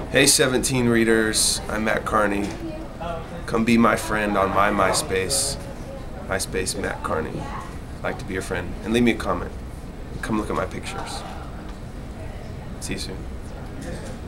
Hey 17 readers, I'm Mat Kearney. Come be my friend on my MySpace. MySpace Mat Kearney. I'd like to be your friend. And leave me a comment. Come look at my pictures. See you soon.